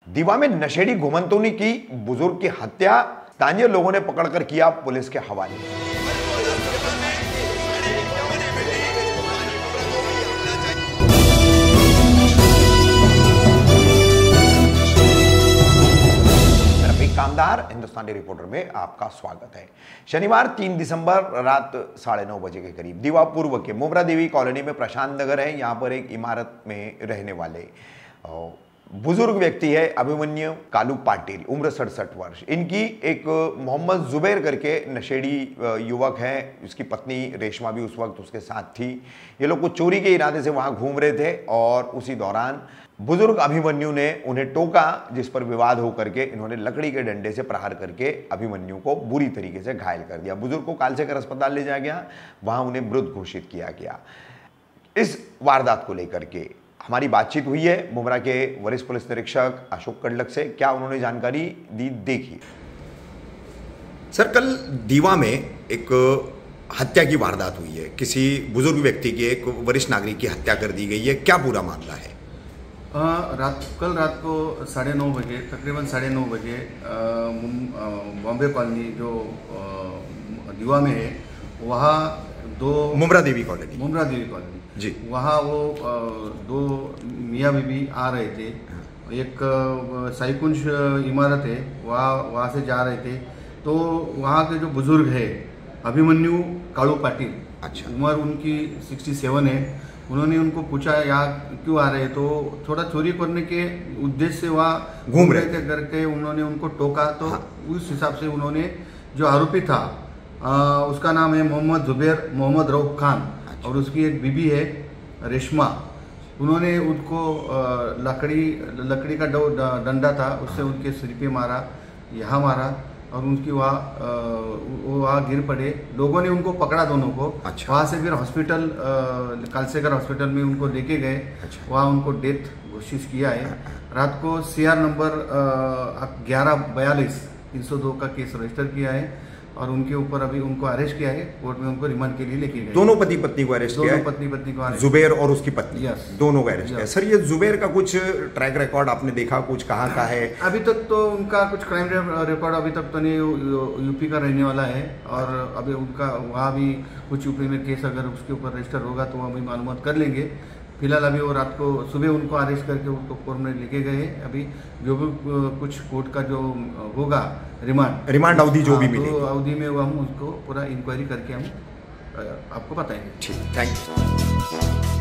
दीवा में नशेड़ी घुमंतुनी की बुजुर्ग की हत्या, स्थानीय लोगों ने पकड़कर किया पुलिस के हवाले। कामदार हिंदुस्तानी रिपोर्टर में आपका स्वागत है। शनिवार 3 दिसंबर रात 9:30 बजे के करीब दीवा पूर्व के मुमरा देवी कॉलोनी में प्रशांत नगर है। यहाँ पर एक इमारत में रहने वाले बुजुर्ग व्यक्ति है अभिमन्यु कालू पाटिल, उम्र 67 वर्ष। इनकी एक मोहम्मद जुबैर करके नशेड़ी युवक है, उसकी पत्नी रेशमा भी उस वक्त उसके साथ थी। ये लोग कुछ चोरी के इरादे से वहाँ घूम रहे थे और उसी दौरान बुजुर्ग अभिमन्यु ने उन्हें टोका, जिस पर विवाद होकर के इन्होंने लकड़ी के डंडे से प्रहार करके अभिमन्यु को बुरी तरीके से घायल कर दिया। बुजुर्ग को कालसेकर अस्पताल ले जाया गया, वहाँ उन्हें मृत घोषित किया गया। इस वारदात को लेकर के हमारी बातचीत हुई है मुमरा के वरिष्ठ पुलिस निरीक्षक अशोक कडलक से। क्या उन्होंने जानकारी दी, देखिए। सर, कल दीवा में एक हत्या की वारदात हुई है, किसी बुजुर्ग व्यक्ति की, एक वरिष्ठ नागरिक की हत्या कर दी गई है, क्या पूरा मामला है? कल रात को 9:30 बजे, तकरीबन 9:30 बजे बॉम्बे कॉलोनी जो दीवा में है, वहाँ मुमरा देवी कॉलोनी जी, वहाँ वो दो मियाँ बीबी आ रहे थे। एक साइकुंज इमारत है, वहाँ से जा रहे थे। तो वहाँ के जो बुजुर्ग है अभिमन्यु कालू पाटिल, अच्छा, उम्र उनकी 67 है। उन्होंने उनको पूछा यहाँ क्यों आ रहे हैं, तो थोड़ा चोरी करने के उद्देश्य से वहाँ घूम रहे थे करके उन्होंने उनको टोका। तो उस हिसाब से उन्होंने, जो आरोपी था उसका नाम है मोहम्मद जुबैर मोहम्मद रऊफ खान, और उसकी एक बीबी है रेशमा। उन्होंने उनको लकड़ी का डंडा था, उससे उनके सिर पे मारा, यहाँ मारा, और उनकी वहाँ गिर पड़े। लोगों ने उनको पकड़ा दोनों को। अच्छा। वहाँ से फिर हॉस्पिटल, कालसेकर हॉस्पिटल में उनको लेके गए। अच्छा। वहाँ उनको डेथ घोषित किया है। रात को CR नंबर 1142 302 का केस रजिस्टर किया है, और उनके ऊपर अभी उनको अरेस्ट किया है। कोर्ट में उनको रिमांड के लिए लेके गए। दोनों पति पत्नी को अरेस्ट किया है? पत्नी को अरेस्ट, जुबैर और उसकी पत्नी, यस, दोनों को अरेस्ट किया। सर, ये जुबैर का कुछ ट्रैक रिकॉर्ड आपने देखा, कुछ कहाँ का है? अभी तक तो उनका कुछ क्राइम रिकॉर्ड अभी तक तो नहीं। यूपी का रहने वाला है, और अभी उनका वहाँ भी कुछ यूपी में केस अगर उसके ऊपर रजिस्टर होगा तो वहाँ भी मालूमात कर लेंगे। फिलहाल अभी वो रात को सुबह उनको अरेस्ट करके उनको कोर्ट में लेके गए। अभी जो भी कुछ कोर्ट का जो होगा रिमांड अवधि जो भी मिलेगी, तो अवधि में वो हम उसको पूरा इंक्वायरी करके हम आपको बताएंगे। ठीक, थैंक यू।